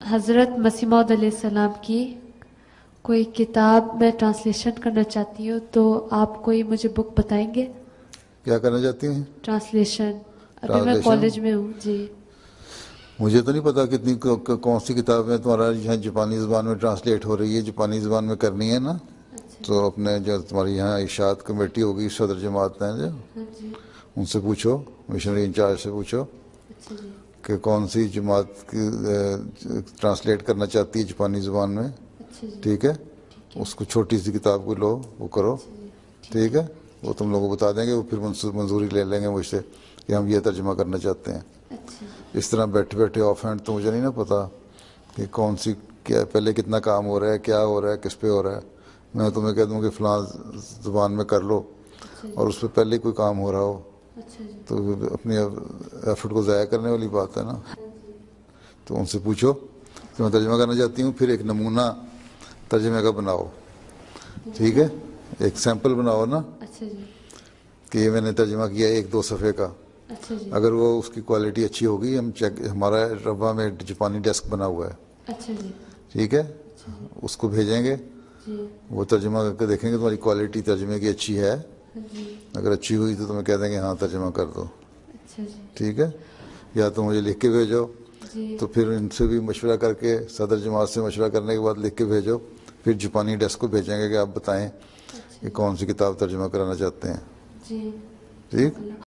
حضرت مسیح موعود علیہ السلام کی کوئی کتاب میں ٹرانسلیشن کرنا چاہتی ہوں، تو آپ کوئی مجھے بک بتائیں گے؟ کیا کرنا چاہتی ہیں؟ ٹرانسلیشن. ابھی میں ٹرانسلیشن؟ کالج میں ہوں جی. مجھے تو نہیں پتا کتنی کون سی کتابیں تمہارا یہاں جاپانی زبان میں ٹرانسلیٹ ہو رہی ہے. جاپانی زبان میں کرنی ہے نا، تو اپنے جو تمہاری یہاں اشاعت کمیٹی ہوگی، صدر جماعت ہیں جو، ہاں جی. ان سے پوچھو، مشنری انچارج سے پوچھو اچھا جی. کہ کون سی جماعت ٹرانسلیٹ کرنا چاہتی ہے جاپانی زبان میں. اچھا جی. ٹھیک ہے، اس کو چھوٹی سی کتاب کو لو، وہ کرو. اچھا جی. ٹھیک ہے، وہ تم لوگوں کو بتا دیں گے، وہ پھر منظوری لے لیں گے مجھ سے کہ ہم یہ ترجمہ کرنا چاہتے ہیں. اچھا جی. اس طرح بیٹھے بیٹھے آف ہینڈ تو مجھے نہیں نا پتا کہ کون سی کیا پہلے کتنا کام ہو رہا ہے، کیا ہو رہا ہے، کس پہ ہو رہا ہے. میں تمہیں کہہ دوں کہ فلاں زبان میں کر لو، اچھا جی. اور اس پہ پہلے کوئی کام ہو رہا ہو، اچھا جی. تو اپنی ایفرٹ کو ضائع کرنے والی بات ہے نا. تو ان سے پوچھو کہ میں ترجمہ کرنا چاہتی ہوں، پھر ایک نمونہ ترجمے کا بناؤ. ٹھیک ہے، ایک سیمپل بناؤ نا اچھا جی. کہ یہ میں نے ترجمہ کیا 1-2 صفحے کا. اچھا جی. اگر وہ اس کی کوالٹی اچھی ہوگی، ہم چیک، ہمارا ربا میں جاپانی ڈیسک بنا ہوا ہے. اچھا جی. ٹھیک ہے، اچھا جی. اس کو بھیجیں گے، جی. وہ ترجمہ کر کے دیکھیں گے تمہاری کوالٹی ترجمے کی اچھی ہے. ہاں جی. اگر اچھی ہوئی تو تمہیں کہہ دیں گے ہاں ترجمہ کر دو. اچھا جی. ٹھیک ہے، یا تو مجھے لکھ کے بھیجو، جی. تو پھر ان سے بھی مشورہ کر کے، صدر جماعت سے مشورہ کرنے کے بعد لکھ کے بھیجو. پھر جاپانی ڈیسک کو بھیجیں گے کہ آپ بتائیں اچھا کہ جی. کون سی کتاب ترجمہ کرانا چاہتے ہیں. جی. ٹھیک.